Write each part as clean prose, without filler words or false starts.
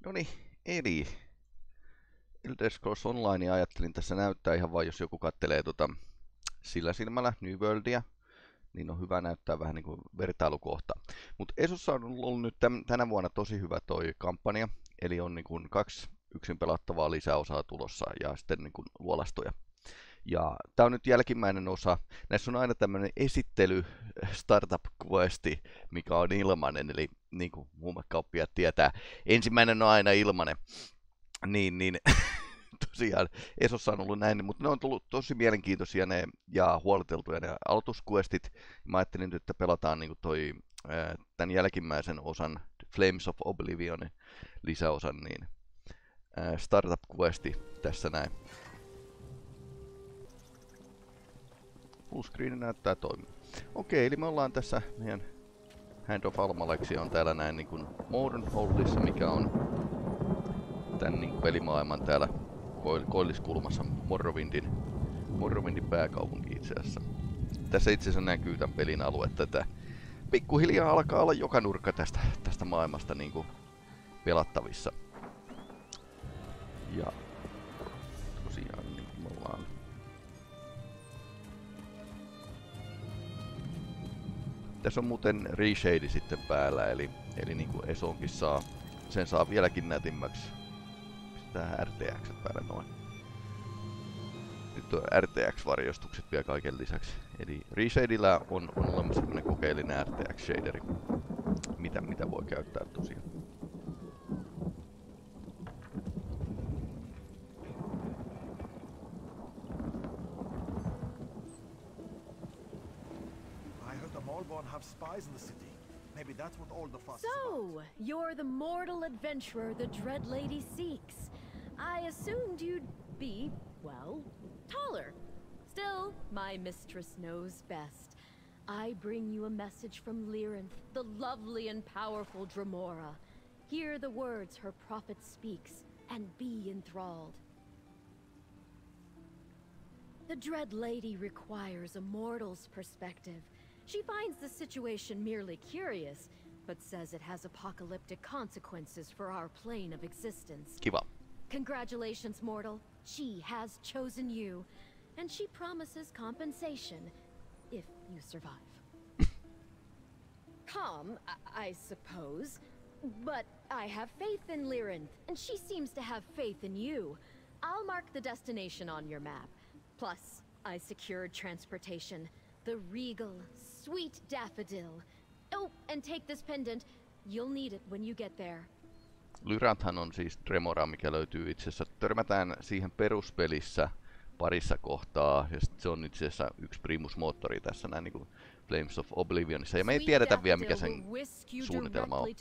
Noniin, eli Elder Scrolls Online ajattelin tässä näyttää ihan vain, jos joku kattelee sillä silmällä New Worldia, niin on hyvä näyttää vähän niin kuin vertailukohta. Mutta Esossa on ollut nyt tänä vuonna tosi hyvä toi kampanja, eli on niin kuin 2 yksin pelattavaa lisäosaa tulossa ja sitten niin kuin luolastoja. Ja tämä on nyt jälkimmäinen osa. Näissä on aina tämmöinen esittely startup questi, mikä on ilmainen, eli niin kuin huumekauppiaat tietää, ensimmäinen on aina ilmainen. Niin tosiaan Esossa on ollut näin, mutta ne on tullut tosi mielenkiintoisia ne ja huoliteltuja ne aloitusquestit. Mä ajattelin nyt, että pelataan niin toi, tämän jälkimmäisen osan Flames of Oblivionin lisäosan, niin startup questi tässä näin. Fullscreen näyttää toimia. Okei, eli me ollaan tässä meidän Hand of Almaleksi on täällä näin niin kuin Modern Holdissa, mikä on tän niin kuin pelimaailman täällä koilliskulmassa Morrowindin pääkaupunki itse asiassa. Tässä itse asiassa näkyy tämän pelin alue, että pikkuhiljaa alkaa olla joka nurkka tästä maailmasta niin kuin pelattavissa. Ja tosiaan niin kuin me ollaan tässä on muuten reshade sitten päällä, eli niin kuin Esonkin sen saa vieläkin nätimmäksi. Pistetään RTX päälle noin. Nyt on RTX-varjostukset vielä kaiken lisäksi. Eli reshadellä on olemassa tämmönen kokeellinen RTX-shaderi, mitä voi käyttää tosiaan. Have spies in the city. Maybe that's what all the fuss is So, about. you're the mortal adventurer the Dread Lady seeks. I assumed you'd be, well, taller. Still, my mistress knows best. I bring you a message from Lyranth, the lovely and powerful Dremora. Hear the words her prophet speaks, and be enthralled. The Dread Lady requires a mortal's perspective. She finds the situation merely curious, but says it has apocalyptic consequences for our plane of existence. Kiva. Congratulations, mortal. She has chosen you, and she promises compensation if you survive. Calm, I suppose, but I have faith in Lyranth, and she seems to have faith in you. I'll mark the destination on your map. Plus, I secured transportation. The regal, sweet daffodil. Oh, and take this pendant. You'll need it when you get there. Lyranthhan on siis Dremora, mikä löytyy itse asiassa. Törmätään siihen peruspelissä parissa kohtaa, ja se on itse asiassa yksi primusmoottori tässä näin niin kuin Flames of Oblivionissa. Ja me ei tiedetä vielä, mikä sen suunnitelma on.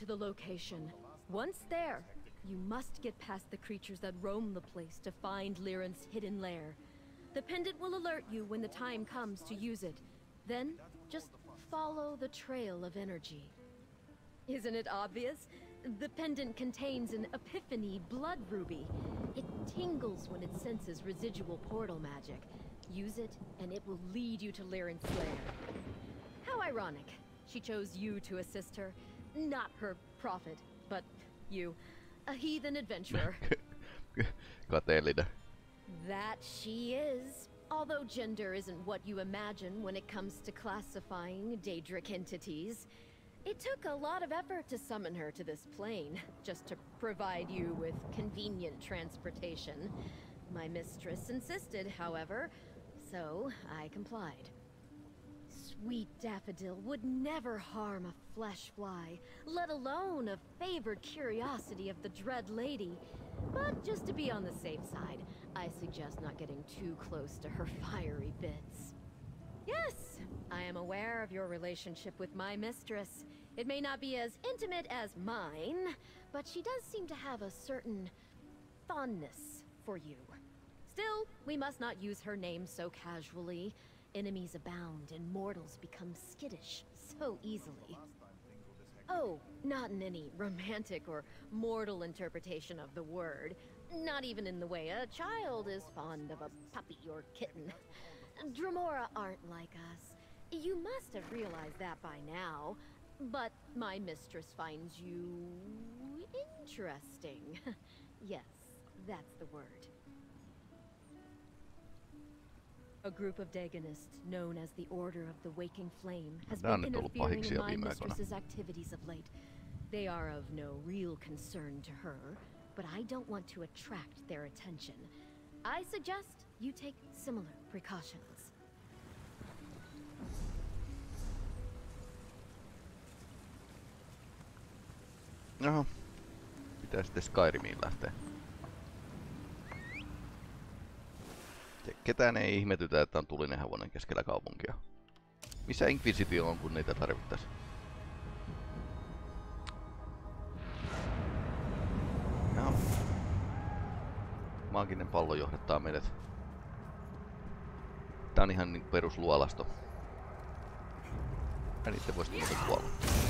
Once there, you must get past the creatures that roam the place to find Lyranth's hidden lair. The pendant will alert you when the time comes to use it. Then, just follow the trail of energy. Isn't it obvious? The pendant contains an Epiphany blood ruby. It tingles when it senses residual portal magic. Use it, and it will lead you to Lyranth's lair. How ironic. She chose you to assist her. Not her prophet, but you. A heathen adventurer. Kateellinen. That she is. Although gender isn't what you imagine when it comes to classifying Daedric entities, it took a lot of effort to summon her to this plane, just to provide you with convenient transportation. My mistress insisted, however, so I complied. Sweet Daffodil would never harm a flesh fly, let alone a favored curiosity of the Dread Lady. But just to be on the safe side, I suggest not getting too close to her fiery bits. Yes, I am aware of your relationship with my mistress. It may not be as intimate as mine, but she does seem to have a certain fondness for you. Still, we must not use her name so casually. Enemies abound and mortals become skittish so easily. Oh, not in any romantic or mortal interpretation of the word. Not even in the way a child is fond of a puppy or kitten. Dremora aren't like us. You must have realized that by now. But my mistress finds you Interesting. Yes, that's the word. A group of Dagonists known as the Order of the Waking Flame has been interfering in my mistress's activities of late. They are of no real concern to her, but I don't want to attract their attention. I suggest you take similar precautions. Jaha. Pitää sitten Skyrimiin lähteä. Ketään ei ihmetytä, että on tulinen hevonen keskellä kaupunkia. Missä Inquisitio on, kun niitä tarvittais? No. Maaginen pallo johdattaa meidät. Tää on ihan niin perusluolasto. Ja niitä voisi muuten kuolla.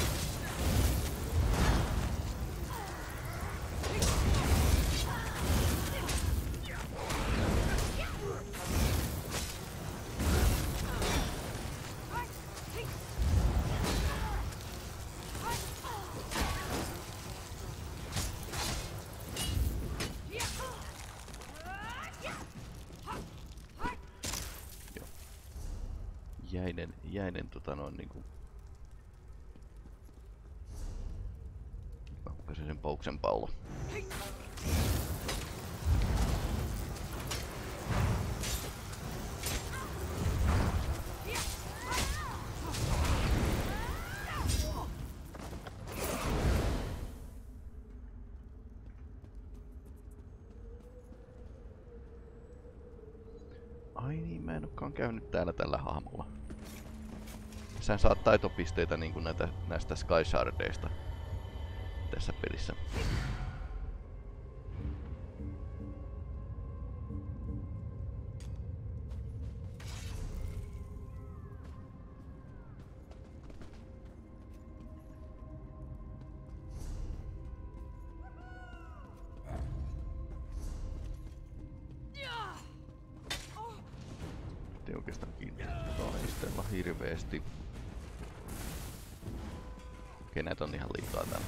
Jäinen niinku... Mä hukasin sen pouksen pallo. Ai niin, mä en olekaan käynyt täällä tällä hahmolla. Sä saat taitopisteitä niinku näistä Sky Shardeista tässä pelissä. Ei oikeastaan kiinnosta hirveesti. Okei, näitä on ihan liikaa täällä.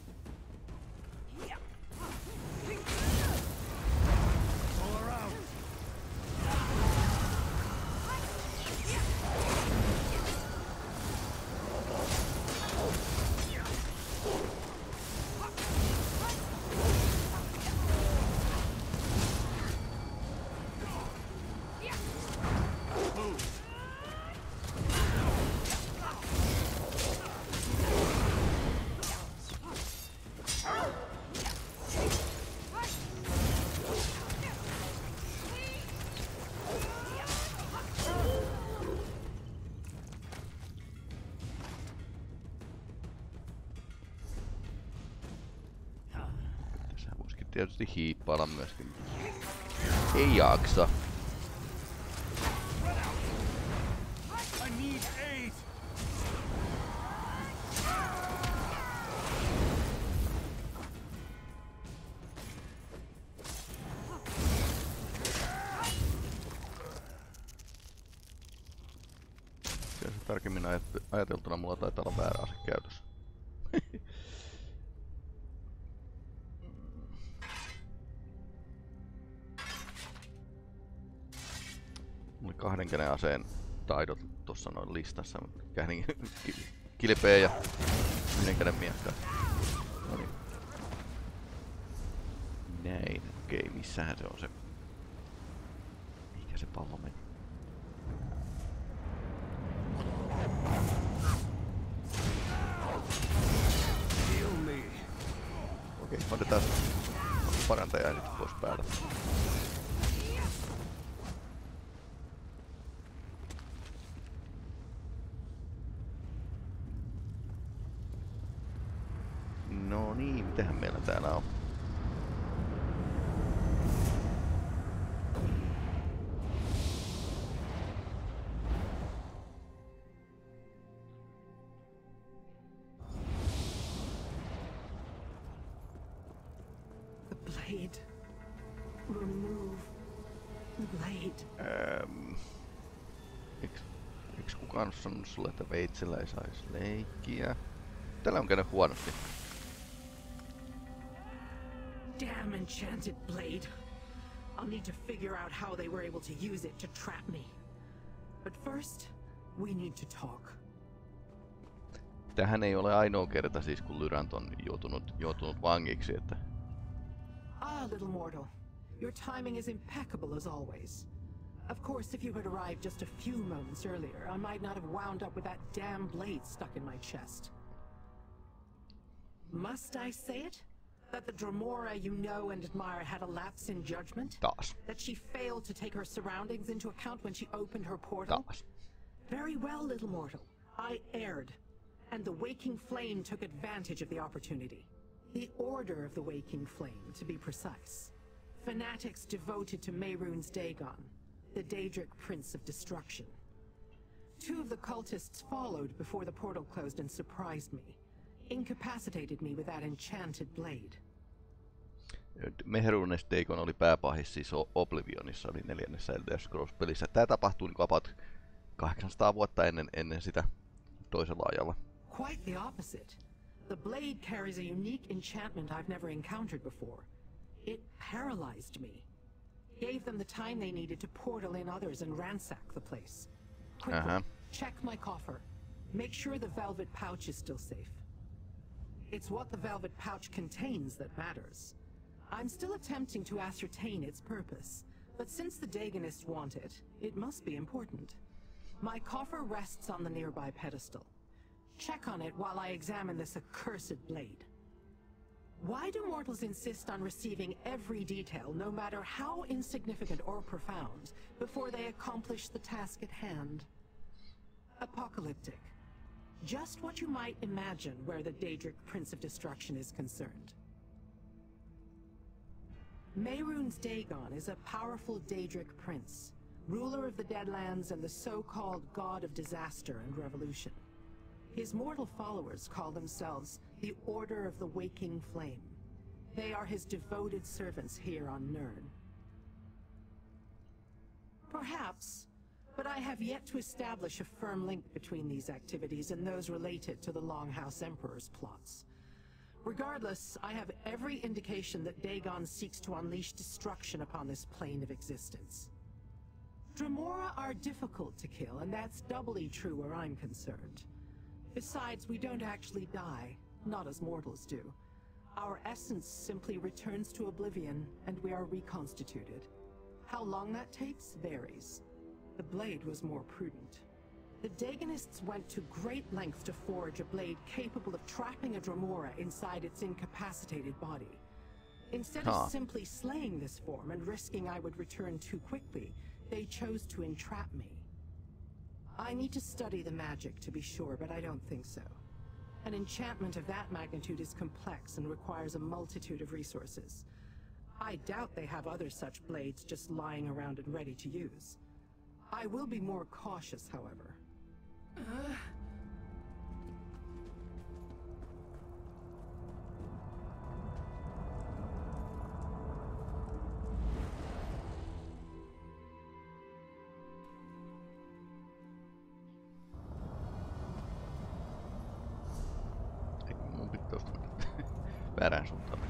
Tietysti hiippailla myöskin. Ei jaksa. Tarkemmin ajateltuna mulla taitaa olla väärä ase käytössä. Mulla oli 2 aseen taidot tuossa noin listassa. Kähdin kilpeä ja 1 käden miekkaa. Noniin. Näin, okei, missähän se on se? Mikä se pallo meni? Okei, otetaan parantaja nyt pois päältä. No niin, mitähän meillä täällä on? Blade. Remove the blade. Eiks kukaan oo sanonut sulle, että veitsellä ei saisi leikkiä? Tällä on käynyt huonosti. damn enchanted blade. I'll need to figure out how they were able to use it to trap me. But first, we need to talk. Tähän ei ole ainoa kerta siis, kun Lyrant on joutunut vangiksi, että... Ah, little mortal. Your timing is impeccable as always. Of course, if you had arrived just a few moments earlier, I might not have wound up with that damn blade stuck in my chest. Must I say it? That the Dremora you know and admire had a lapse in judgment? Taas. That she failed to take her surroundings into account when she opened her portal? Taas. Very well, little mortal. I erred, and the Waking Flame took advantage of the opportunity. The Order of the Waking Flame, to be precise. Fanatics devoted to Mehrunes Dagon, the Daedric Prince of Destruction. 2 of the cultists followed before the portal closed and surprised me. Incapacitated me with that enchanted blade. Mehrunes Dagon oli pääpahis siis Oblivionissa, oli 4. Elder Scrolls-pelissä. Tää tapahtui niin about 800 vuotta ennen sitä toisella ajalla. Quite the opposite. The blade carries a unique enchantment I've never encountered before. It paralyzed me. Gave them the time they needed to portal in others and ransack the place. Quickly, check my coffer. Make sure the velvet pouch is still safe. It's what the velvet pouch contains that matters. I'm still attempting to ascertain its purpose, but since the Dagonists want it, it must be important. My coffer rests on the nearby pedestal. Check on it while I examine this accursed blade. Why do mortals insist on receiving every detail, no matter how insignificant or profound, before they accomplish the task at hand? Apocalyptic. Just what you might imagine where the Daedric Prince of Destruction is concerned. Mehrunes Dagon is a powerful Daedric prince, ruler of the Deadlands and the so-called god of disaster and revolution. His mortal followers call themselves the Order of the Waking Flame. They are his devoted servants here on Nirn. Perhaps, but I have yet to establish a firm link between these activities and those related to the Longhouse Emperor's plots. Regardless, I have every indication that Dagon seeks to unleash destruction upon this plane of existence. Dremora are difficult to kill, and that's doubly true where I'm concerned. Besides, we don't actually die, not as mortals do. Our essence simply returns to oblivion, and we are reconstituted. How long that takes varies. The blade was more prudent. The Dagonists went to great lengths to forge a blade capable of trapping a Dremora inside its incapacitated body. Instead of simply slaying this form and risking I would return too quickly, they chose to entrap me. I need to study the magic to be sure, but I don't think so. An enchantment of that magnitude is complex and requires a multitude of resources. I doubt they have other such blades just lying around and ready to use. I will be more cautious, however. Mun pitää tosta väärään suuntaan.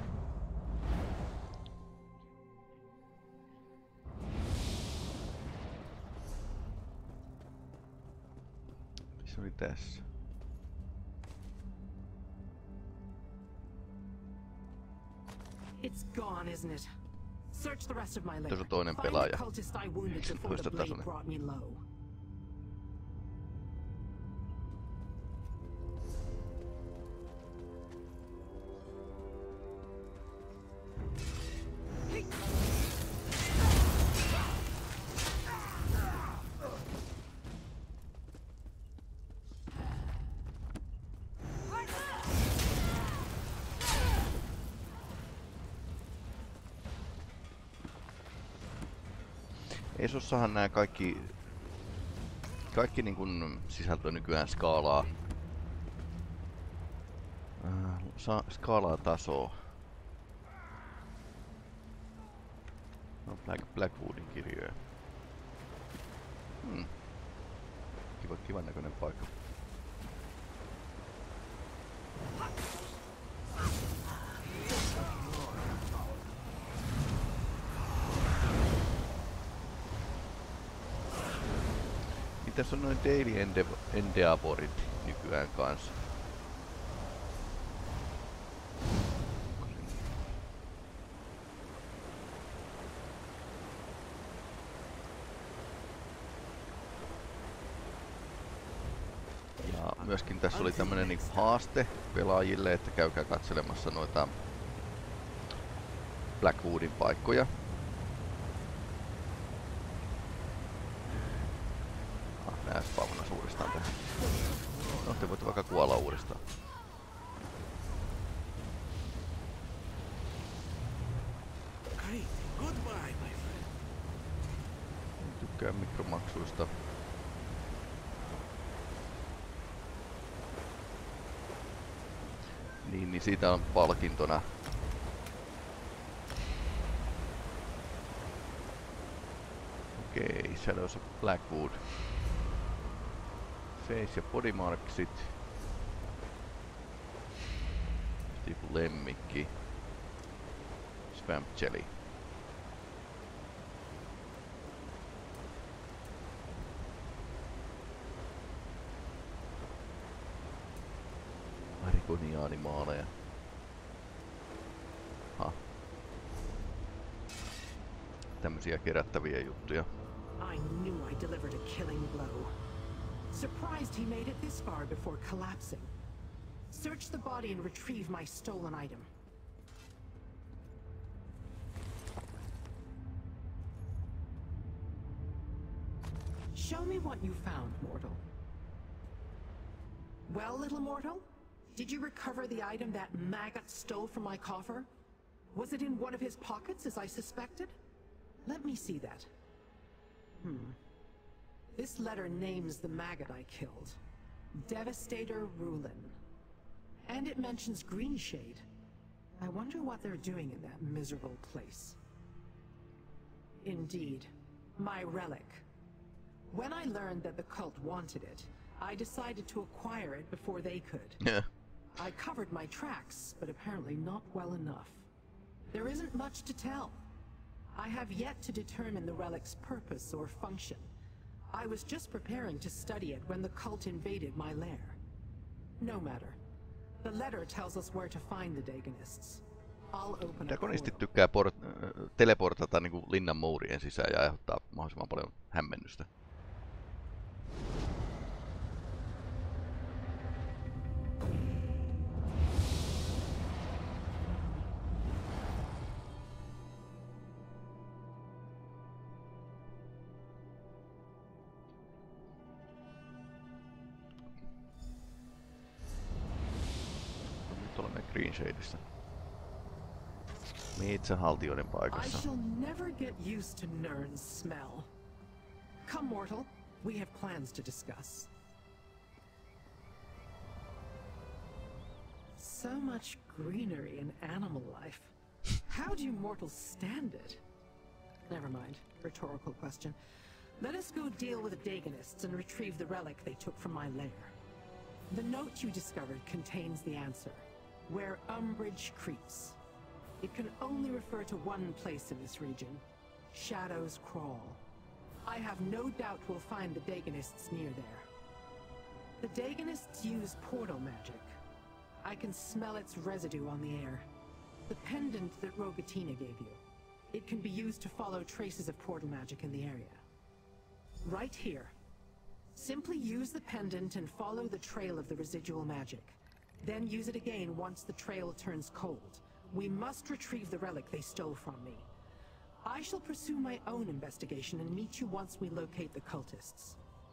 Se oli tässä. It's gone, isn't it? Search the rest of my lair. Tässä on toinen Find pelaaja. the cultist I wounded before the 19 blade tasoinen. brought me low. Esossahan nämä kaikki niin kuin sisältö nykyään skaalaa tasoa. No, Blackwoodin kirjoja. Kivan näköinen paikka. Mitäs on noin Daily Endeavorit nykyään kanssa? Ja myöskin tässä oli tämmönen niinku haaste pelaajille, että käykää katselemassa noita Blackwoodin paikkoja. Nää spawnas uudestaan tähän. No, te voitte vaikka kuolla uudestaan. Tykkään mikromaksuista. Niin siitä on palkintona. Okei, Shadows of Blackwood. Face ja body marksit. Joku lemmikki. Swamp jelly. Arigonianimaaleja. Ha. Tämmösiä kerättäviä juttuja. I knew I delivered a killing blow. Surprised he made it this far before collapsing. Search the body and retrieve my stolen item. Show me what you found, mortal. Well, little mortal? Did you recover the item that maggot stole from my coffer? Was it in one of his pockets, as I suspected? Let me see that. This letter names the maggot I killed. Devastator Rulin. And it mentions Greenshade. I wonder what they're doing in that miserable place. Indeed, my relic. When I learned that the cult wanted it, I decided to acquire it before they could. Yeah. I covered my tracks, but apparently not well enough. There isn't much to tell. I have yet to determine the relic's purpose or function. I was just preparing to study it when the cult invaded my lair. No matter. The letter tells us where to find the Daganists. I'll open a Dagonistit tykkää teleportata niinku linnan muurien sisään ja aiheuttaa mahdollisimman paljon hämmennystä. Greenshadeissa. Metsähaltijoiden I paikassa. shall never get used to Nirn's smell. Come, mortal. We have plans to discuss. So much greenery and animal life. How do you mortals stand it? Never mind. Rhetorical question. Let us go deal with the Daganists and retrieve the relic they took from my lair. The note you discovered contains the answer. Where umbrage creeps. It can only refer to one place in this region. Shadows Crawl. I have no doubt we'll find the Daganists near there. The Daganists use portal magic. I can smell its residue on the air. The pendant that Rogatina gave you. It can be used to follow traces of portal magic in the area. Right here. Simply use the pendant and follow the trail of the residual magic. Then use it again once the trail turns cold. We must retrieve the relic they stole from me. I shall pursue my own investigation and meet you once we locate the cultists.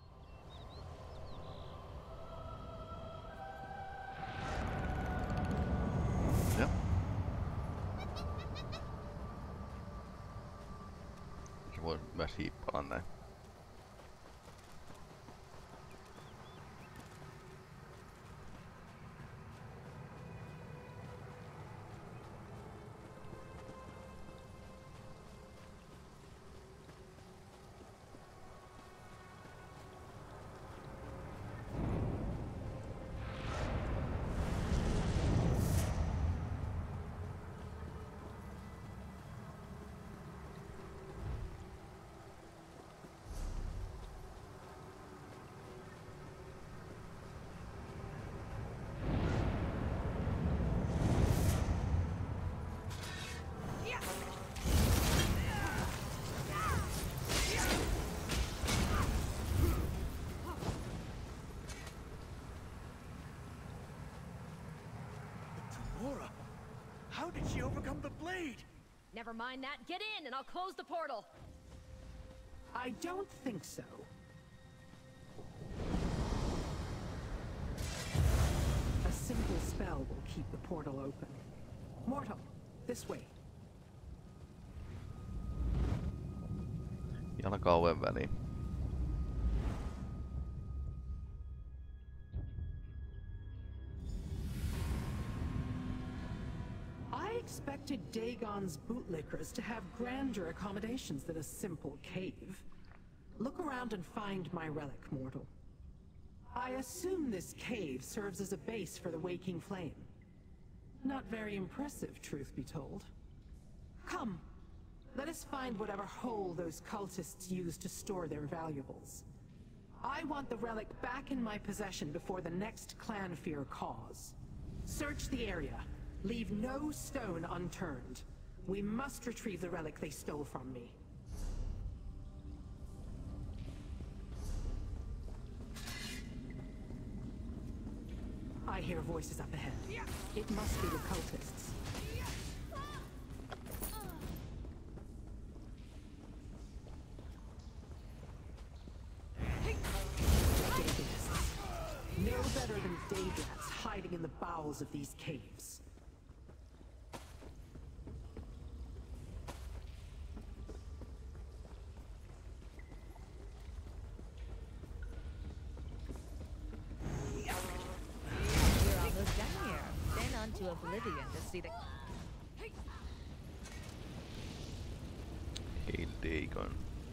Joo. Se voi myös hiippaa näin. How did she overcome the blade? Never mind that. Get in, and I'll close the portal. I don't think so. A simple spell will keep the portal open. Mortal, this way. Jalka oven väliin. I expected Dagon's bootlickers to have grander accommodations than a simple cave. Look around and find my relic, mortal. I assume this cave serves as a base for the Waking Flame. Not very impressive, truth be told. Come, let us find whatever hole those cultists used to store their valuables. I want the relic back in my possession before the next Clanfear cause. Search the area. Leave no stone unturned. We must retrieve the relic they stole from me. I hear voices up ahead. It must be the cultists. Daedalists. No better than Daedrats hiding in the bowels of these caves. To oblivion to see the Hail Dagon.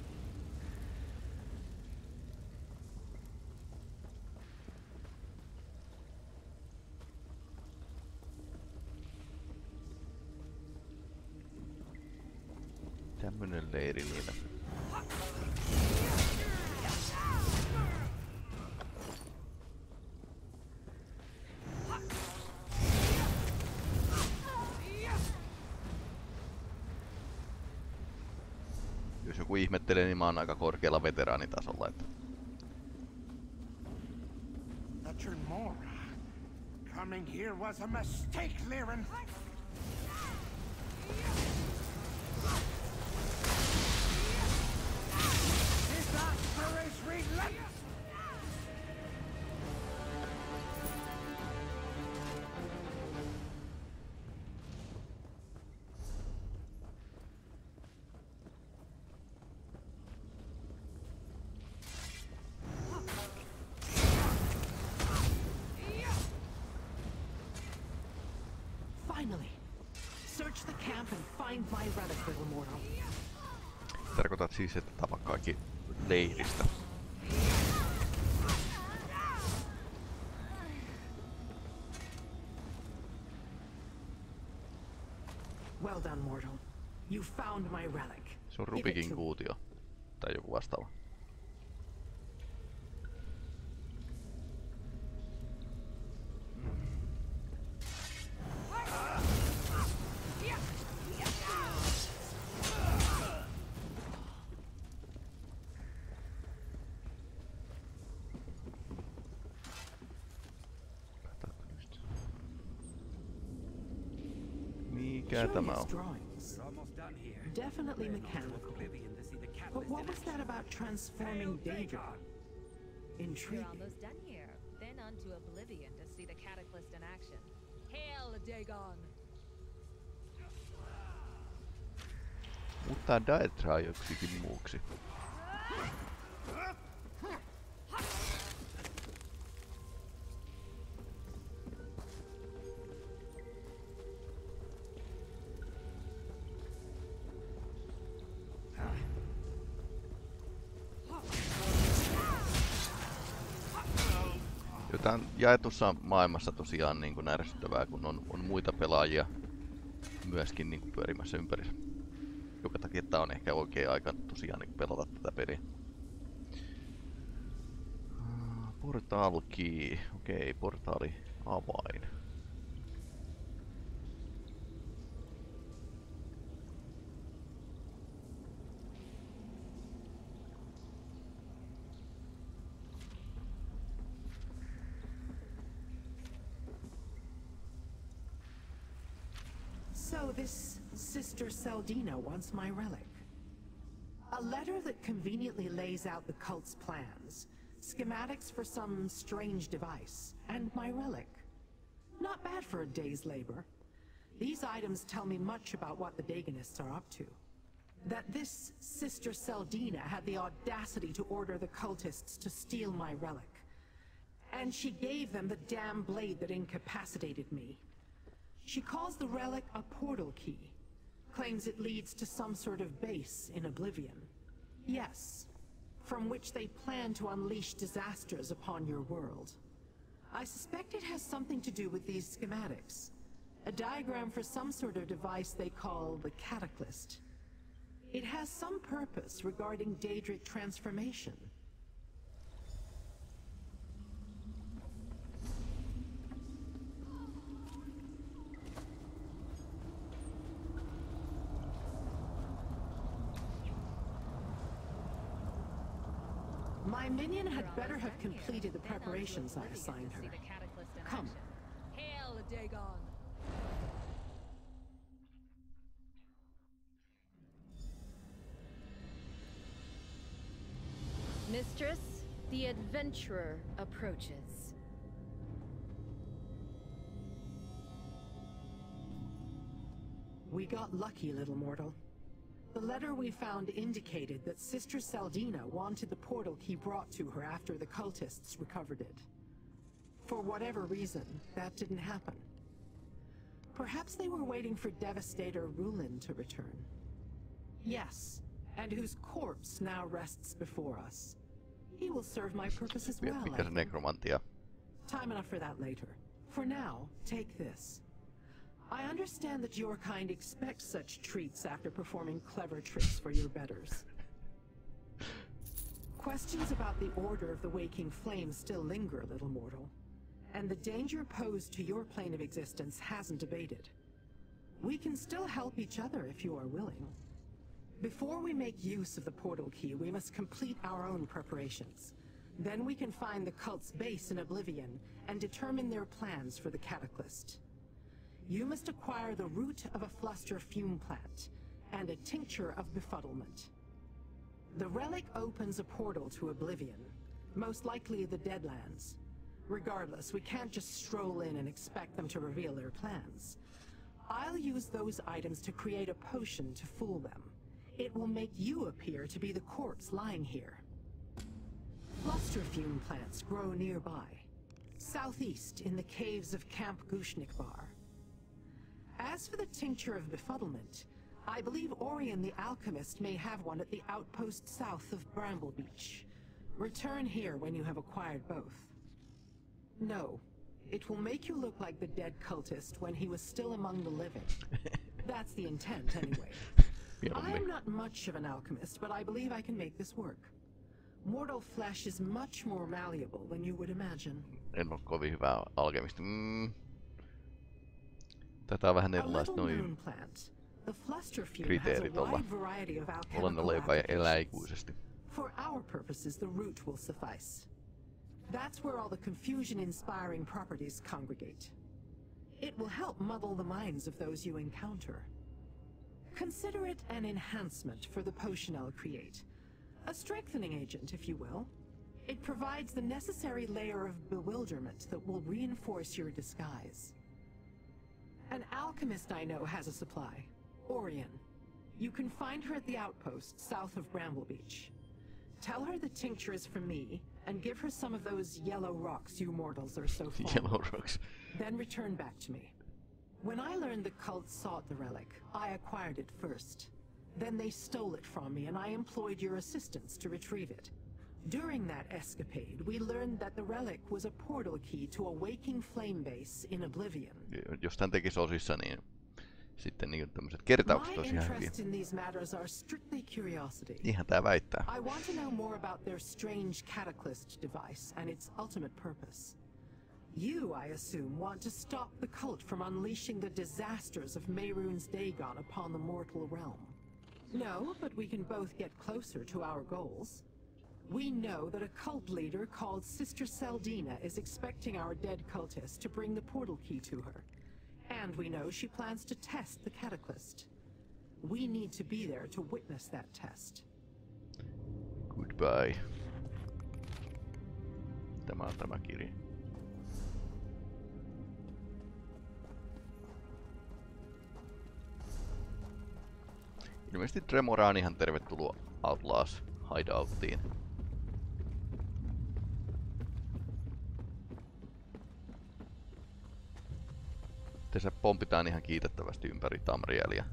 Tämmönen leiri niillä. Jos joku ihmettelee, niin mä oon aika korkealla veteraanitasolla. Että... Dutcher Mora. Coming here was a mistake, Liren. Disaster is relentless. Finally. Search the camp and find my relic, little mortal. Tarkoitat siis, että tapa kaikki leiristä. Well done, mortal. You found my relic. Se on Give it Rubikin to- kuutio. Tai joku vastaava. Mikä tämä on? Curious drawings. Almost done here. Definitely mechanical. Oblivion to see the But catalyst what in was that action. about transforming Daedra? We're Intriguing. almost done here. Then on to oblivion to see the cataclysm in action. Hail Dagon! Muuttaa Daedraa joksikin muuksi. Jotain jaetussa maailmassa tosiaan niin kuin ärsyttävää, kun on muita pelaajia myöskin niin kuin pyörimässä ympärissä. Joka takia tää on ehkä oikea aika tosiaan niin kuin pelata tätä peliä. Portal key. Okei, portaali avain. So this Sister Seldina wants my relic. A letter that conveniently lays out the cult's plans, schematics for some strange device, and my relic. Not bad for a day's labor. These items tell me much about what the Daganists are up to. That this Sister Seldina had the audacity to order the cultists to steal my relic. And she gave them the damn blade that incapacitated me. She calls the relic a portal key. Claims it leads to some sort of base in Oblivion. Yes, from which they plan to unleash disasters upon your world. I suspect it has something to do with these schematics. A diagram for some sort of device they call the Cataclysm. It has some purpose regarding Daedric transformation. My minion had better have completed the preparations I assigned her. Come. Hail, Dagon! Mistress, the adventurer approaches. We got lucky, little mortal. The letter we found indicated that Sister Seldina wanted the portal key brought to her after the cultists recovered it. For whatever reason, that didn't happen. Perhaps they were waiting for Devastator Rulin to return. Yes, and whose corpse now rests before us. He will serve my purpose as well. Mikä se nekromantia? Time enough for that later. For now, take this. I understand that your kind expects such treats after performing clever tricks for your betters. Questions about the Order of the Waking Flame still linger, little mortal. And the danger posed to your plane of existence hasn't abated. We can still help each other if you are willing. Before we make use of the portal key, we must complete our own preparations. Then we can find the cult's base in Oblivion and determine their plans for the Cataclysm. You must acquire the root of a fluster fume plant and a tincture of befuddlement. The relic opens a portal to Oblivion, most likely the Deadlands. Regardless, we can't just stroll in and expect them to reveal their plans. I'll use those items to create a potion to fool them. It will make you appear to be the corpse lying here. Fluster fume plants grow nearby, southeast in the caves of Camp Gushnikbar. As for the tincture of befuddlement, I believe Orion the alchemist may have one at the outpost south of Bramble Beach. Return here when you have acquired both. No, it will make you look like the dead cultist when he was still among the living. That's the intent, anyway. I am not much of an alchemist, but I believe I can make this work. Mortal flesh is much more malleable than you would imagine. En ole kovin hyvä alkemisti. Tätä on vähän erilaiset noin kriteerit olla. Olennolla, joka elää ikuisesti. For our purposes, the root will suffice. That's where all the confusion-inspiring properties congregate. It will help muddle the minds of those you encounter. Consider it an enhancement for the potion I'll create. A strengthening agent, if you will. It provides the necessary layer of bewilderment that will reinforce your disguise. An alchemist I know has a supply. Orion. You can find her at the outpost south of Bramble Beach. Tell her the tincture is from me, and give her some of those yellow rocks you mortals are so fond of. Yellow rocks. Then return back to me. When I learned the cult sought the relic, I acquired it first. Then they stole it from me, and I employed your assistance to retrieve it. During that escapade, we learned that the relic was a portal key to a waking flame base in Oblivion. Jos tän tekisi osissa, niin sitten niin tämmöiset kertaukset olisi ihan hyviä. My interest in these matters are strictly curiosity. Ihan tää väittää. I want to know more about their strange Cataclysm device and its ultimate purpose. You, I assume, want to stop the cult from unleashing the disasters of Mehrunes Dagon upon the mortal realm. No, but we can both get closer to our goals. We know that a cult leader called Sister Seldina is expecting our dead cultist to bring the portal key to her. And we know she plans to test the Cataclyst. We need to be there to witness that test. Goodbye. Tämä on tämä kirja. Ilmeisesti Tremora on ihan tervetuloa Outlaws hideouttiin. Tässä pompitaan ihan kiitettävästi ympäri Tamrielia.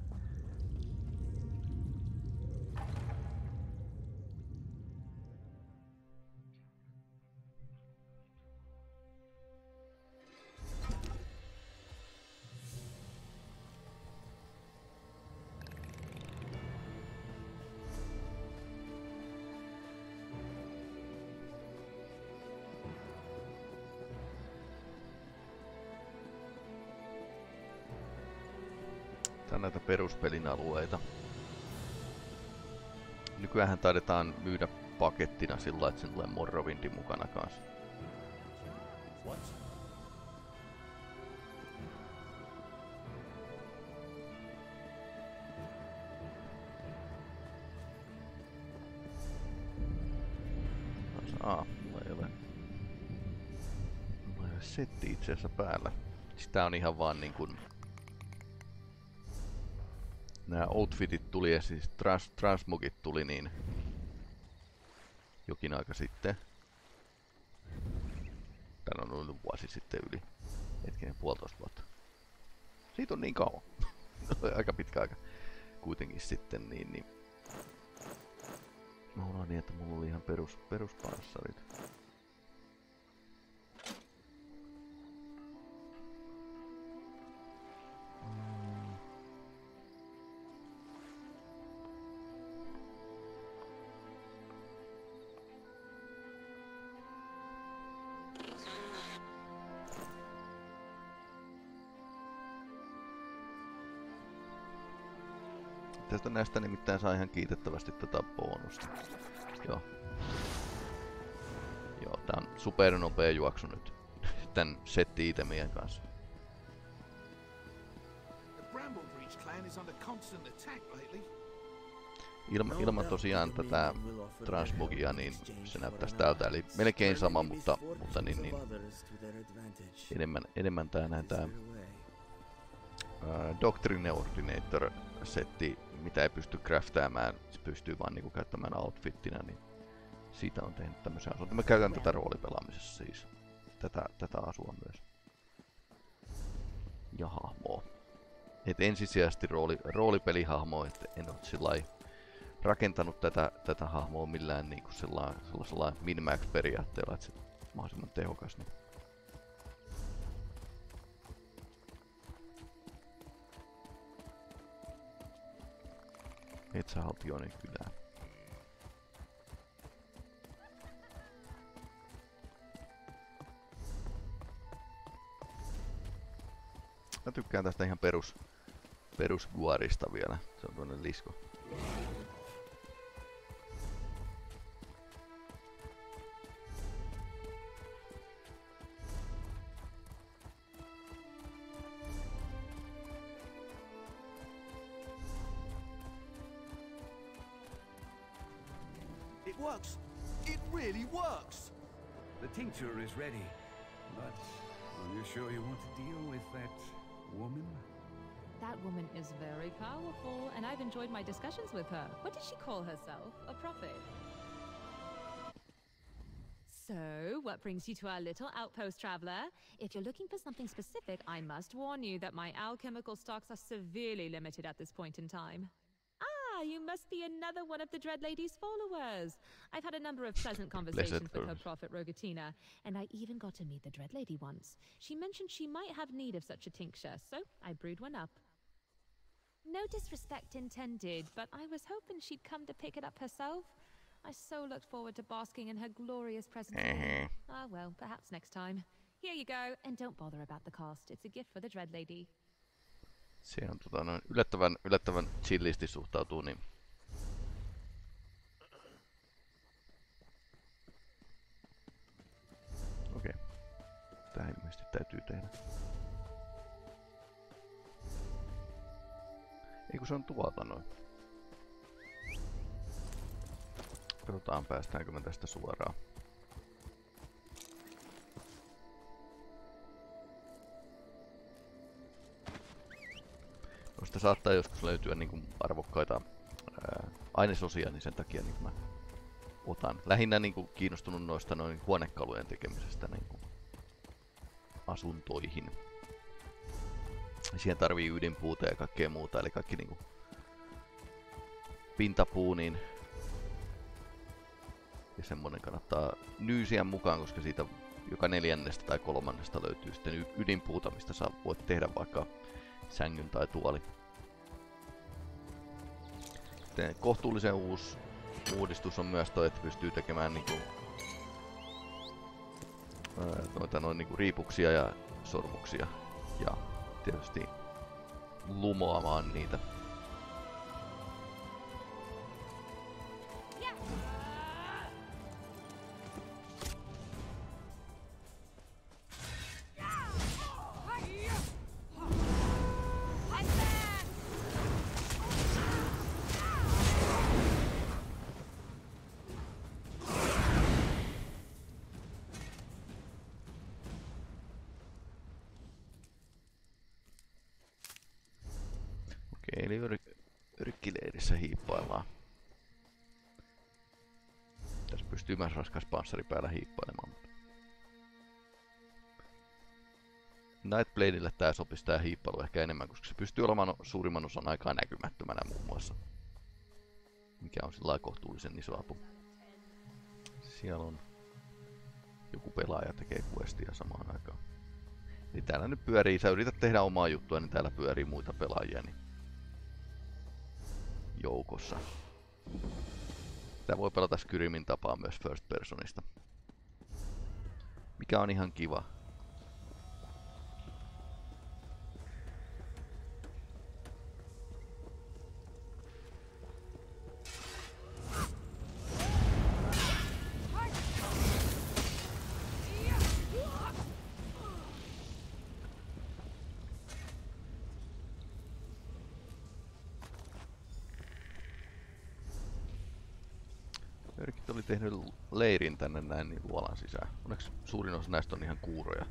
Tää on näitä peruspelin alueita. Nykyään taidetaan myydä pakettina sillä, että siinä tulee Morrowindi mukana kanssa. Mulla ei ole setti itse asiassa päällä. Tää on ihan vaan niin kuin nämä outfitit tuli ja siis transmogit tuli niin jokin aika sitten. Tän on ollut vuosi sitten yli. Hetkinen, 1,5 vuotta. Siitä on niin kauan. Aika pitkä aika. Kuitenkin sitten niin. Mä unohdin, että mulla oli ihan peruspanssarit. Tästä näistä nimittäin saa ihan kiitettävästi tätä bonusta. Joo. Joo, tää on supernopea juoksu nyt. Tän setti-itemien kanssa. Ilman tosiaan tätä transmogia, niin se näyttäisi tältä. Eli melkein sama, mutta niin enemmän tää näitä Doctrine Ordinator setti, mitä ei pysty craftaamaan, se pystyy vaan niinku käyttämään outfittinä, niin siitä on tehnyt tämmöisen asun. Mä käytän tätä roolipelaamisessa siis. Tätä asua myös. Ja hahmoa. Et ensisijaisesti roolipelihahmoa, et en oo sillai rakentanut tätä hahmoa millään niinku sellaisella min-max periaatteella, että se on mahdollisimman tehokas. Niin. Metsähaltijoiden kylään. Mä tykkään tästä ihan perus guarista vielä. Se on tuonne lisko. Works. It really works. The tincture is ready, but are you sure you want to deal with that woman? That woman is very powerful, and I've enjoyed my discussions with her. What did she call herself? A prophet? So, what brings you to our little outpost, traveler? If you're looking for something specific, I must warn you that my alchemical stocks are severely limited at this point in time. You must be another one of the Dread Lady's followers. I've had a number of pleasant conversations with her prophet Rogatina, and I even got to meet the Dread Lady once. She mentioned she might have need of such a tincture, so I brewed one up. No disrespect intended, but I was hoping she'd come to pick it up herself. I so looked forward to basking in her glorious presence. Ah well, perhaps next time. Here you go, and don't bother about the cost. It's a gift for the Dread Lady. Se on yllättävän chillisti suhtautuu niin. Okei. Tää ilmeisesti täytyy tehdä. Ei kun se on tuolta noin. Katsotaan päästäänkö me tästä suoraan. Noista saattaa joskus löytyä niin kuin arvokkaita ainesosia, niin sen takia niin mä otan. Lähinnä niin kuin kiinnostunut noista noin huonekalujen tekemisestä niin kuin asuntoihin. Siihen tarvii ydinpuuta ja kaikkea muuta, eli kaikki niin kuin pintapuu niin ja semmonen kannattaa nyysiä mukaan, koska siitä joka 4. tai 3. löytyy sitten ydinpuuta, mistä voit tehdä vaikka sängyn tai tuoli. Sitten kohtuullisen uusi uudistus on myös toi, että pystyy tekemään niinku, niinku riipuksia ja sormuksia ja tietysti lumoamaan niitä. Eli yrkkileirissä hiippaillaan. Tässä pystyy myös raskas panssari päällä hiippailemaan. Nightbladelle tää sopisi tää hiippailu ehkä enemmän, koska se pystyy olemaan suurimman osan aikaa näkymättömänä muun muassa. Mikä on sillä kohtuullisen iso apu. Siellä on joku pelaaja tekee questia samaan aikaan. Eli täällä nyt pyörii, sä yrität tehdä omaa juttua, niin täällä pyörii muita pelaajia. Niin joukossa. Tää voi pelata Skyrimin tapaan myös first personista. Mikä on ihan kiva. Yrkit oli tehnyt leirin tänne näin niin luolan sisään. Onneksi suurin osa näistä on ihan kuuroja.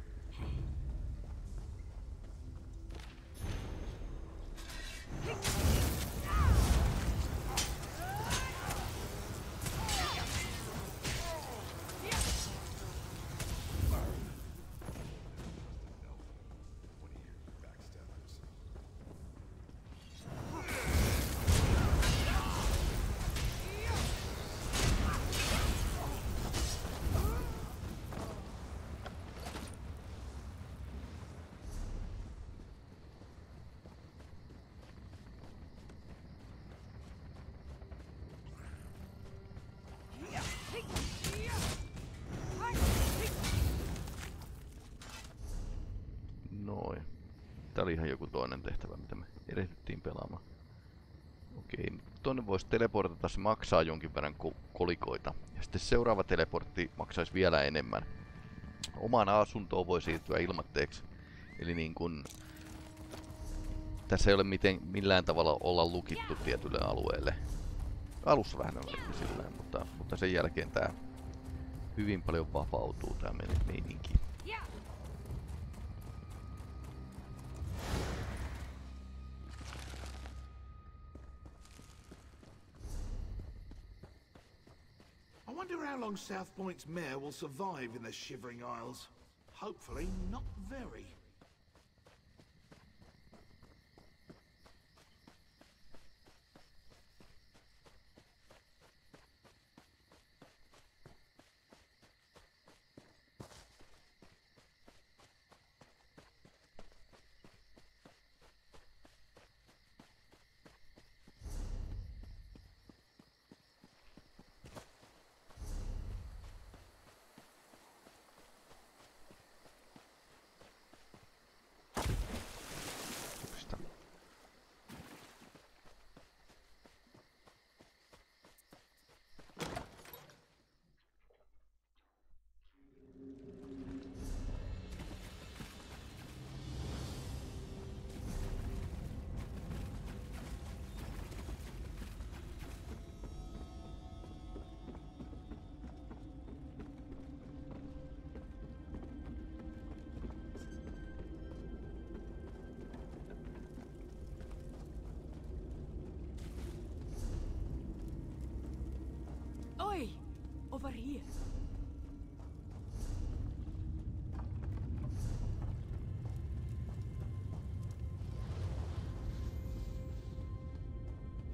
Noin. Tää oli ihan joku toinen tehtävä, mitä me erehdyttiin pelaamaan. Okei, tonne voisi teleportata, se maksaa jonkin verran kolikoita. Ja sitten seuraava teleportti maksaisi vielä enemmän. Omaan asuntoon voi siirtyä ilmatteeksi. Eli niin kun tässä ei ole millään tavalla olla lukittu tietylle alueelle. Alussa vähän on silleen, mutta sen jälkeen tää hyvin paljon vapautuu tää meininki. I wonder how long South Point's mayor will survive in the Shivering Isles. Hopefully not very.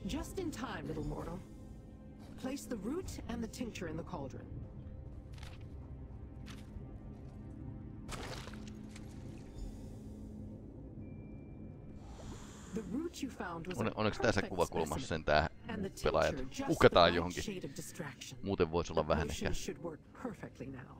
Just in time, little mortal. Place the root and the tincture in the cauldron. The root you found was Onneksi tässä perfect kuvakulmassa specimen, sen tää and the pelaajat tincture just the ukataan right johonkin. shade of distraction. Muuten voisi olla The vähän potion ehkä. should work perfectly now.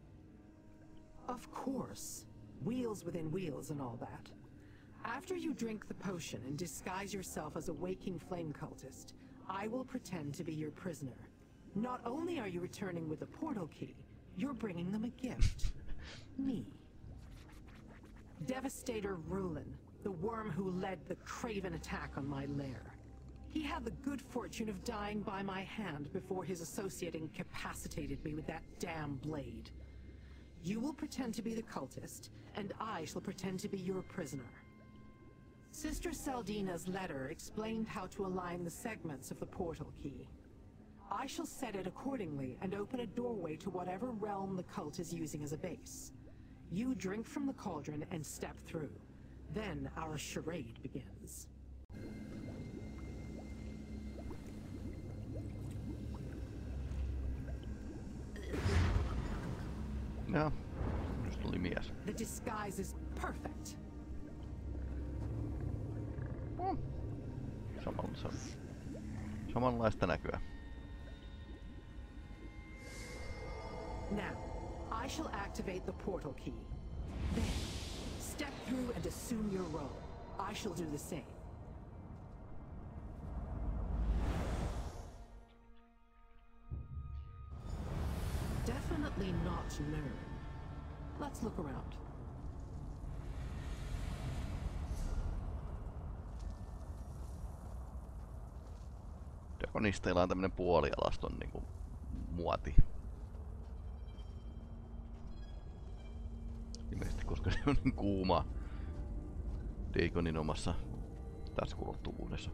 Of course, wheels within wheels and all that. After you drink the potion and disguise yourself as a waking flame cultist, I will pretend to be your prisoner. Not only are you returning with the portal key, you're bringing them a gift. Me. Devastator Rulin, the worm who led the craven attack on my lair. He had the good fortune of dying by my hand before his associate incapacitated me with that damn blade. You will pretend to be the cultist, and I shall pretend to be your prisoner. Sister Saldina's letter explained how to align the segments of the portal key. I shall set it accordingly and open a doorway to whatever realm the cult is using as a base. You drink from the cauldron and step through. Then our charade begins. Joo, just tuli mies. The disguise is perfect. Samanlaista näköä. Now, I shall activate the portal key. Then, step through and assume your role. I shall do the same. Definitely not Nern. Let's look around. Drakonisteilla on tämmönen puolialaston niinku muoti. Ilmeisesti koska se on niin kuuma Dagonin omassa taskulottuvuudessa.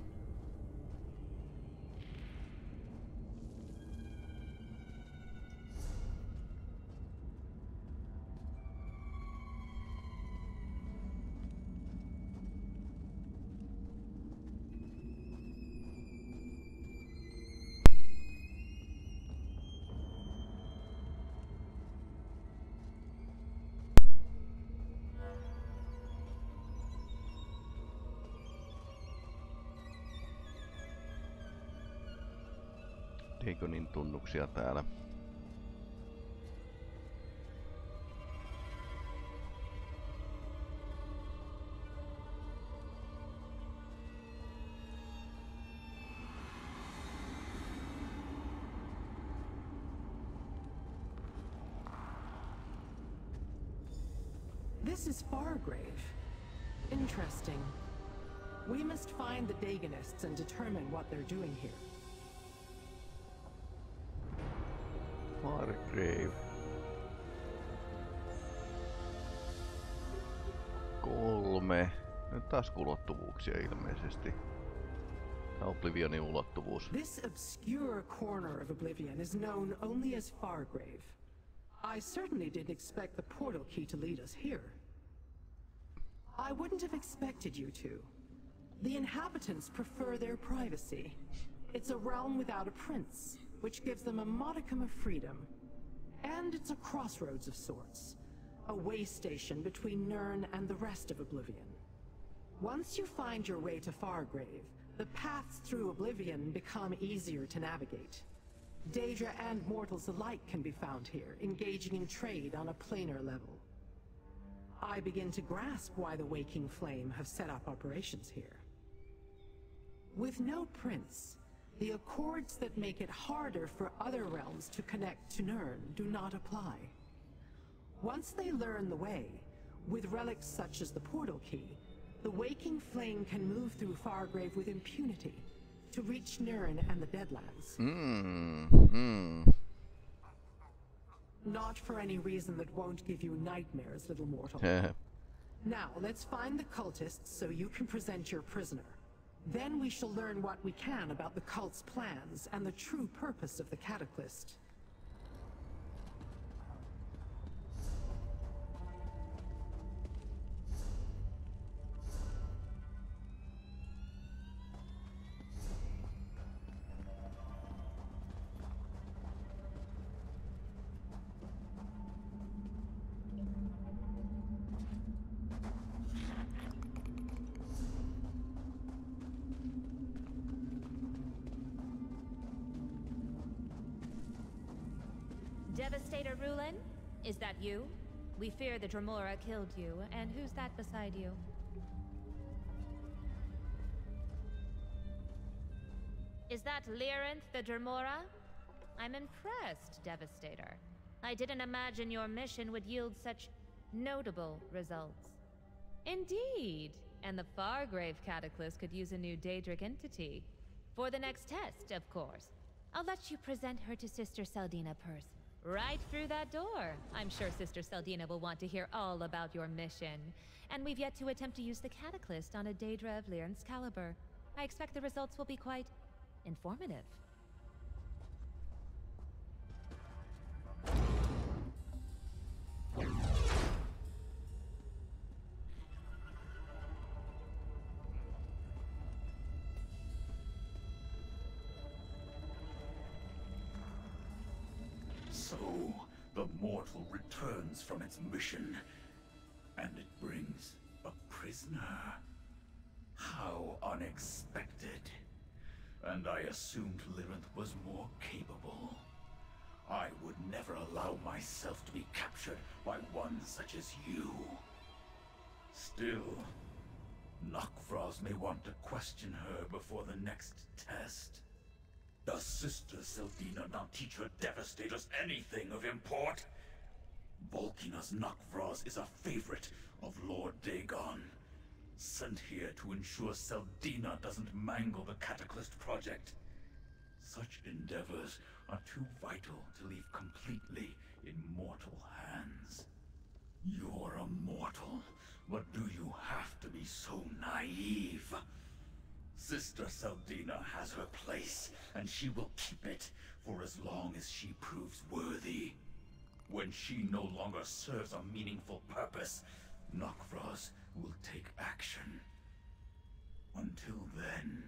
Dagonin tunnuksia täällä. This is Fargrave. Interesting. We must find the Dagonists and determine what they're doing here. Fargrave. 3. Nyt taas ulottuvuuksia ilmeisesti. Tää Oblivionin ulottuvuus. This obscure corner of Oblivion is known only as Fargrave. I certainly didn't expect the portal key to lead us here. I wouldn't have expected you to. The inhabitants prefer their privacy. It's a realm without a prince, which gives them a modicum of freedom. And it's a crossroads of sorts. A way station between Nirn and the rest of Oblivion. Once you find your way to Fargrave, the paths through Oblivion become easier to navigate. Daedra and mortals alike can be found here, engaging in trade on a planar level. I begin to grasp why the Waking Flame have set up operations here. With no prince, the accords that make it harder for other realms to connect to Nirn do not apply. Once they learn the way, with relics such as the portal key, the Waking Flame can move through Fargrave with impunity to reach Nirn and the Deadlands. Not for any reason that won't give you nightmares, little mortal. Now, let's find the cultists so you can present your prisoner. Then we shall learn what we can about the cult's plans and the true purpose of the Cataclysm. Devastator Rulin? Is that you? We fear the Dremora killed you, and who's that beside you? Is that Lyrinth the Dremora? I'm impressed, Devastator. I didn't imagine your mission would yield such notable results. Indeed, and the Fargrave Cataclysm could use a new Daedric entity. For the next test, of course. I'll let you present her to Sister Seldina Perth. Right through that door. I'm sure Sister Seldina will want to hear all about your mission. And we've yet to attempt to use the Cataclysm on a Daedra of Lyrinth's caliber. I expect the results will be quite informative. So, the mortal returns from its mission, and it brings a prisoner. How unexpected. And I assumed Lyrinth was more capable. I would never allow myself to be captured by one such as you. Still, Nokvraz may want to question her before the next test. Does Sister Seldina not teach her Devastators anything of import? Volkinas Nokvraz is a favorite of Lord Dagon, sent here to ensure Seldina doesn't mangle the Cataclysm project. Such endeavors are too vital to leave completely in mortal hands. You're a mortal, but do you have to be so naive? Sister Seldina has her place, and she will keep it for as long as she proves worthy. When she no longer serves a meaningful purpose, Nokvraz will take action. Until then,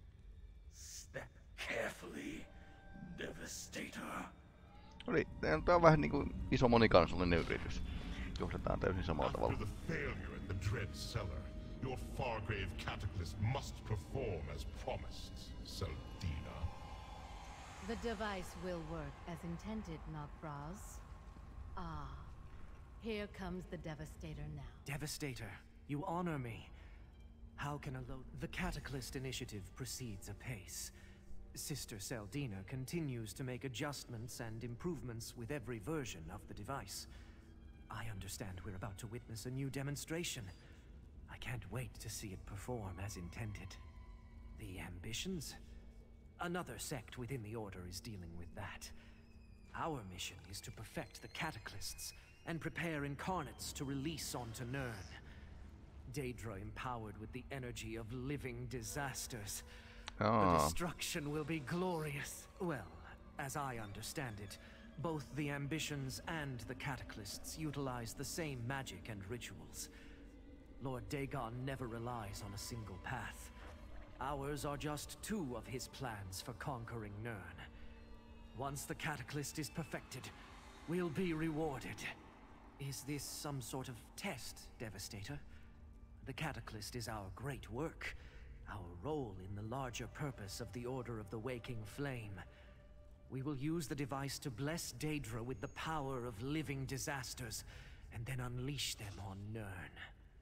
step carefully, Devastator. Eli tää on vähän niinku iso monikansallinen yritys. Johdetaan täysin samalla tavalla. After the failure in the Dread Cellar, your Fargrave Cataclysm must perform as promised, Seldina. The device will work as intended, Nokvraz. Ah, here comes the Devastator now. Devastator, you honor me. How can the Cataclysm initiative proceeds apace? Sister Seldina continues to make adjustments and improvements with every version of the device. I understand we're about to witness a new demonstration. I can't wait to see it perform as intended. The Ambitions? Another sect within the Order is dealing with that. Our mission is to perfect the Cataclysts and prepare Incarnates to release onto Nirn. Daedra empowered with the energy of living disasters. The destruction will be glorious. Well, as I understand it, both the Ambitions and the Cataclysts utilize the same magic and rituals. Lord Dagon never relies on a single path. Ours are just two of his plans for conquering Nirn. Once the Cataclyst is perfected, we'll be rewarded. Is this some sort of test, Devastator? The Cataclysm is our great work, our role in the larger purpose of the Order of the Waking Flame. We will use the device to bless Daedra with the power of living disasters, and then unleash them on Nirn.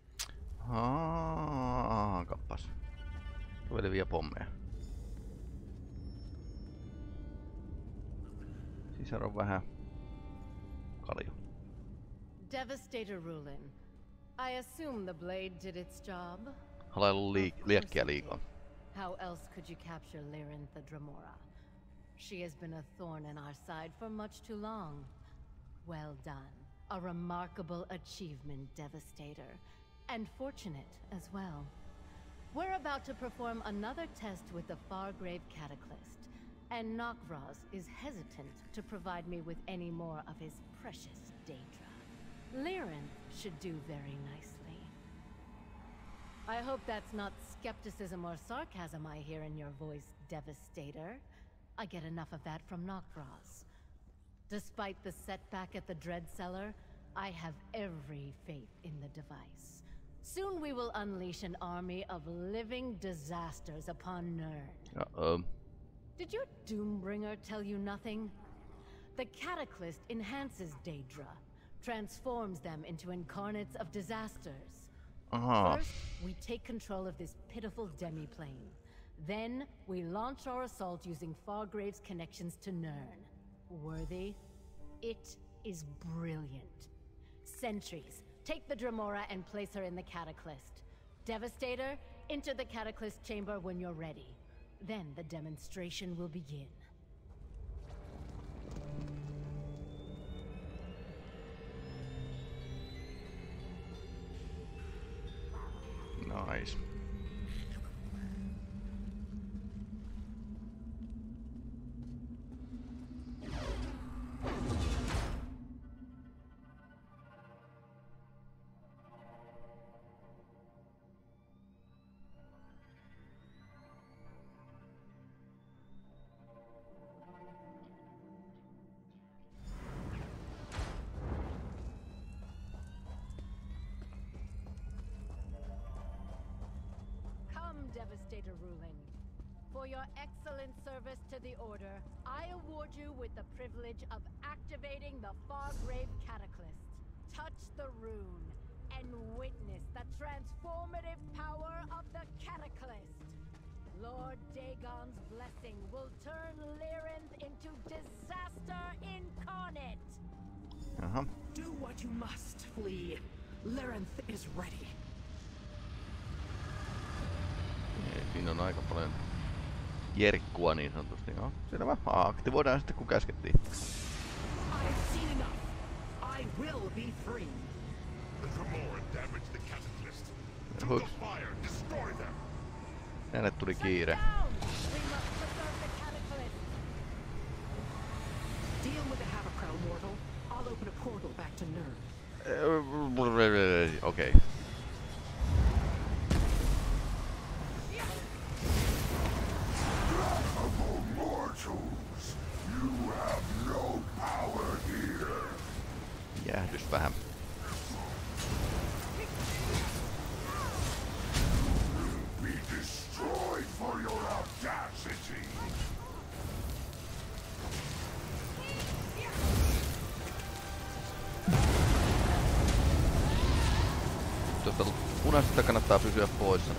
Kappas. Käveleviä pommeja. Sisar on vähän kalju. Devastator Rulin. I assume the blade did its job. Halailu liekkiä liikaa. How else could you capture Lyrinth the Dremora? She has been a thorn in our side for much too long. Well done. A remarkable achievement, Devastator. And fortunate as well. We're about to perform another test with the Fargrave Cataclysm, and Nokvraz is hesitant to provide me with any more of his precious Daedra. Lyrinth should do very nicely. I hope that's not skepticism or sarcasm I hear in your voice, Devastator. I get enough of that from Nokvraz. Despite the setback at the Dread Cellar, I have every faith in the device. Soon we will unleash an army of living disasters upon Nirn. Uh-oh. Did your Doombringer tell you nothing? The Cataclysm enhances Daedra, transforms them into incarnates of disasters. First, we take control of this pitiful demiplane. Then, we launch our assault using Fargrave's connections to Nirn. Worthy? It is brilliant. Sentries, take the Dremora and place her in the Cataclysm. Devastator, enter the Cataclysm chamber when you're ready. Then the demonstration will begin. Nice. Devastator ruling. For your excellent service to the Order, I award you with the privilege of activating the Fargrave Cataclysm. Touch the rune and witness the transformative power of the Cataclysm. Lord Dagon's blessing will turn Lyrinth into disaster incarnate. Do what you must, Flea. Lyrinth is ready. Siinä on aika paljon jerkkua niin sanotusti. No, selvä. Aktivoidaan sitten kun käskettiin. I've seen enough. I will be free. The Dremora damaged the Cataclysm. To the fire, destroy them. Hänelle tuli kiire. Deal with the Havercrow, mortal. I'll open a portal back to Nirn. Okay. You have no power here. Jäähdys vähän. Be destroyed for your audacity. Tuosta punaisesta kannattaa pysyä poissa.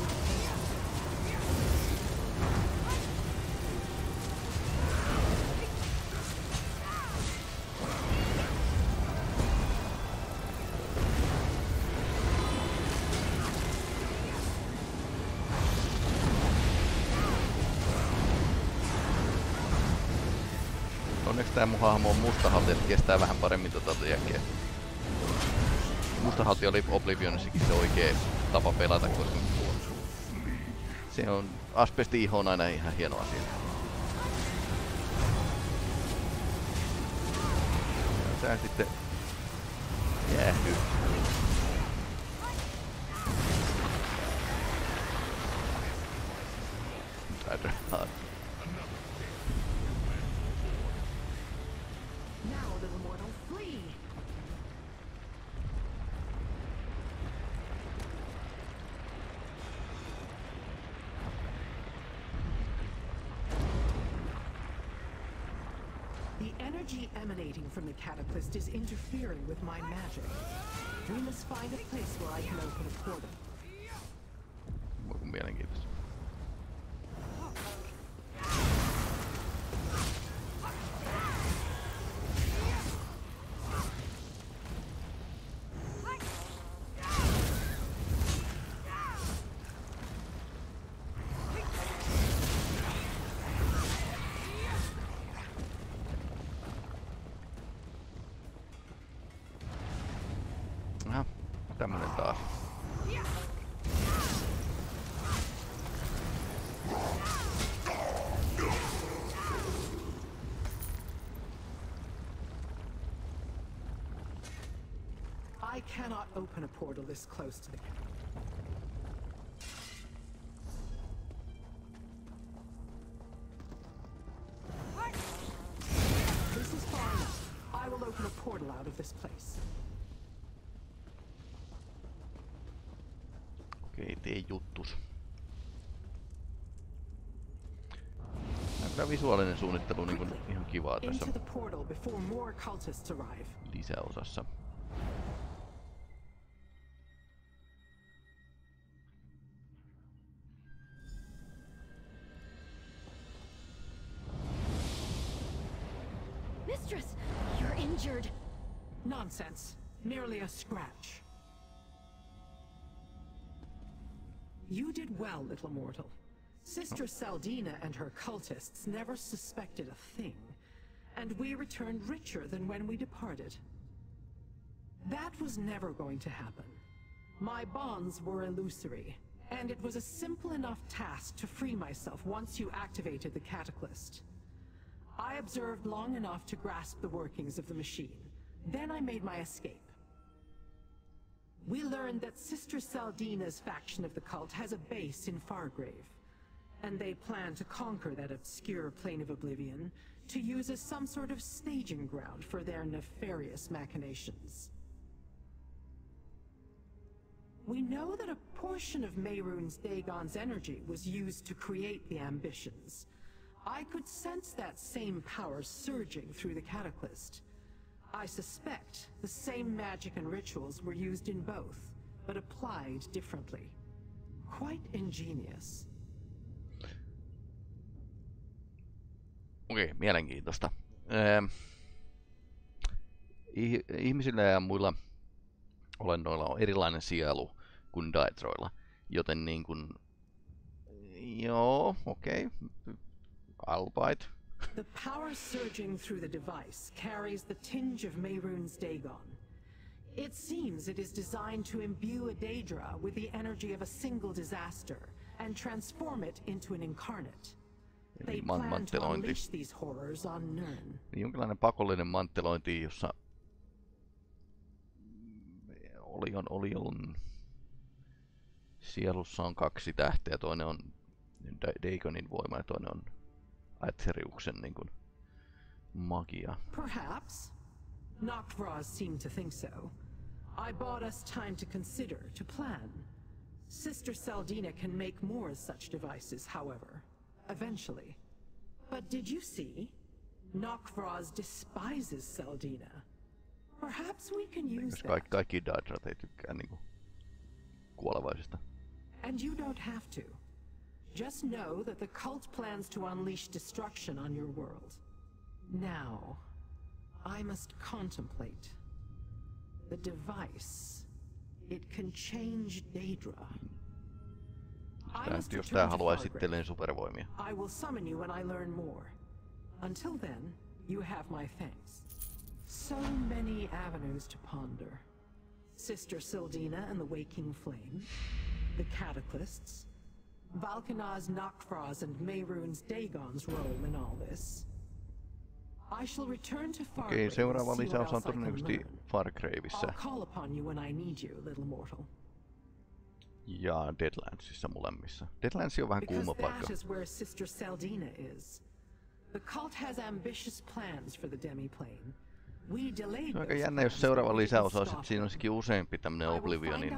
Onneksi tää mun hahmo on mustahalti, että kestää vähän paremmin tota jälkeen. Mustahalti oli Oblivionissakin se oikea tapa pelata, koska se on asbesti-iho on aina ihan hieno asia. Ja tää sitten jäähtyy. Now, little mortal, flee! The energy emanating from the Cataclysm is interfering with my magic. We must find a place where I can open a portal. Mielenkiintoista. Aha, tämmönen taas. I cannot open a portal this close to the This is far enough. I will open a portal out of this place. Okei, tee juttus. Tämä visuaalinen suunnittelu niin kuin ihan kivaa tässä Into the portal before more cultists arrive. lisäosassa. Mistress, you're injured. Nonsense. Merely a scratch. You did well, little mortal. Sister Saldina and her cultists never suspected a thing, and we returned richer than when we departed. That was never going to happen. My bonds were illusory, and it was a simple enough task to free myself once you activated the Cataclysm. I observed long enough to grasp the workings of the machine. Then I made my escape. We learned that Sister Saldina's faction of the cult has a base in Fargrave, and they plan to conquer that obscure plane of oblivion to use as some sort of staging ground for their nefarious machinations. We know that a portion of Mehrunes Dagon's energy was used to create the ambitions. I could sense that same power surging through the Cataclysm. I suspect the same magic and rituals were used in both, but applied differently. Quite ingenious. Okei, mielenkiintoista. Ihmisillä ja muilla olennoilla on erilainen sielu kuin Daedroilla, joten niin kuin... Joo, okei. Albite. The power surging through the device carries the tinge of Mehrunes Dagon. It seems it is designed to imbue a Daedra with the energy of a single disaster and transform it into an incarnate. They plan to unleash these horrors on Nirn. Jonkinlainen pakollinen manttelointi, jossa Olion sielussa on 2 tähteä. Toinen on Dagonin voima ja toinen on Aetheriuksen niin kuin magia. Perhaps. Noctvraz seemed to think so. I bought us time to consider, to plan. Sister Saldina can make more such devices, however. Eventually. But did you see? Noctvraz despises Saldina. Perhaps we can use that. Kaikki Daedrat ei tykkää niinku kuolevaisista. And you don't have to. Just know that the cult plans to unleash destruction on your world. Now, I must contemplate. The device. It can change Daedra. Jos tää haluaa esittelee supervoimia. I will summon you when I learn more. Until then, you have my thanks. So many avenues to ponder. Sister Sildina and the Waking Flame, the Cataclysts, Valkanaz Noctvraz and Mehrunes Dagon's role in all this. I shall return to Fargrave. Okei, seuraava lisäys on todennäköisesti Fargraveissa. I'll call upon you when I need you, little mortal. Ja Deadlandsissa molemmissa. Deadlands on vähän kuuma paikka. That is where Sister Saldina is. The cult has ambitious plans for the demiplane. We delayed. Se on aika jännä, jos seuraava lisäys olisi, että siinä olisikin useampi tämmönen Oblivionin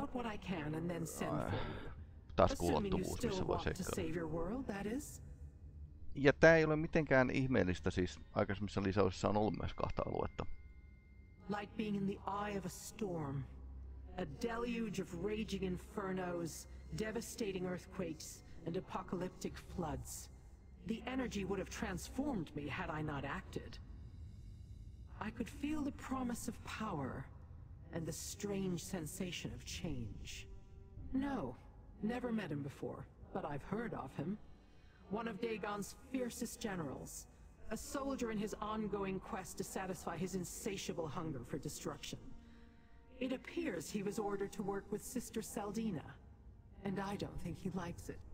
taskuulottuvuus, missä voi seikkailla. Ja tää ei ole mitenkään ihmeellistä, siis aikaisemmissa lisäyksissä on ollut myös 2 aluetta. Like being in the eye of a storm. A deluge of raging infernos, devastating earthquakes, and apocalyptic floods. The energy would have transformed me had I not acted. I could feel the promise of power, and the strange sensation of change. No, never met him before, but I've heard of him. One of Dagon's fiercest generals, a soldier in his ongoing quest to satisfy his insatiable hunger for destruction. It appears he was ordered to work with Sister Saldina, and I don't think he likes it.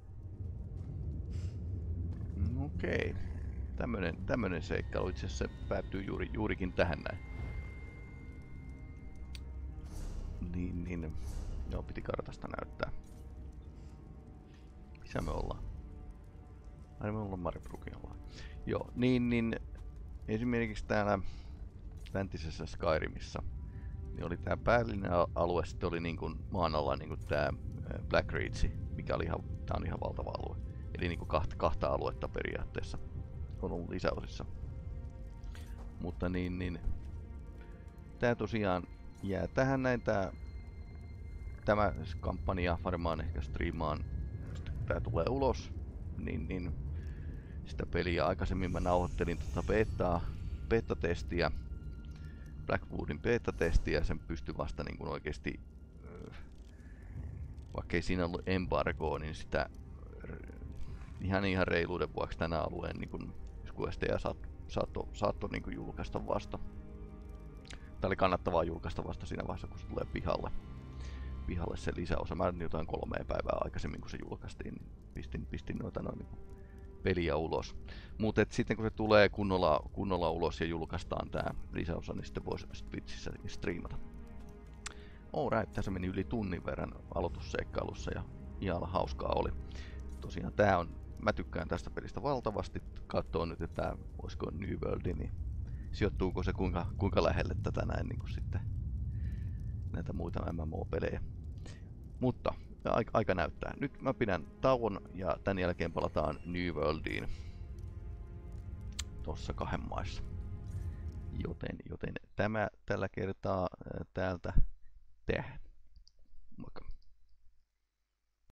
Okei. Tämmönen seikkailu itse asiassa päättyy juurikin tähän näin. Niin. Joo, piti kartasta näyttää. Missä me ollaan? Ai me ollaan Maribrukin. Joo, niin esimerkiksi täällä läntisessä Skyrimissa niin oli tää päällinen alue, sitten oli niin kuin maan alla niin kuin tää Blackreach, mikä oli tää on ihan valtava alue. Eli niin kuin kahta aluetta periaatteessa on ollut lisäosissa. Mutta niin tää tosiaan jää tähän näin tämä kampanja varmaan ehkä striimaan, kun tää tulee ulos, niin sitä peliä aikaisemmin mä nauhoittelin beta-testiä, Blackwoodin beta-testiä, ja sen pystyi vasta niin kuin oikeesti, vaikka ei siinä ollut embargoa, niin sitä ihan reiluuden vuoksi tänä alueen niin SQSD saattoi niin kuin julkaista vasta. Tää oli kannattavaa julkaista vasta siinä vaiheessa, kun se tulee pihalle se lisäosa. Mä jotain 3 päivää aikaisemmin, kun se julkaistiin, niin pistin noita noin niin peliä ulos. Mutta sitten kun se tulee kunnolla ulos ja julkaistaan tää lisäosa, niin sitten voisi Twitchissä striimata. Alright, tässä meni yli tunnin verran aloitusseikkailussa ja ihan hauskaa oli. Tosiaan mä tykkään tästä pelistä valtavasti. Katsoo nyt, että olisiko New World, niin sijoittuuko se kuinka lähelle tätä näin niin kuin sitten näitä muita MMO-pelejä. Mutta aika näyttää. Nyt mä pidän tauon ja tän jälkeen palataan New Worldiin tossa 2 maissa. Joten tämä tällä kertaa täältä tähän.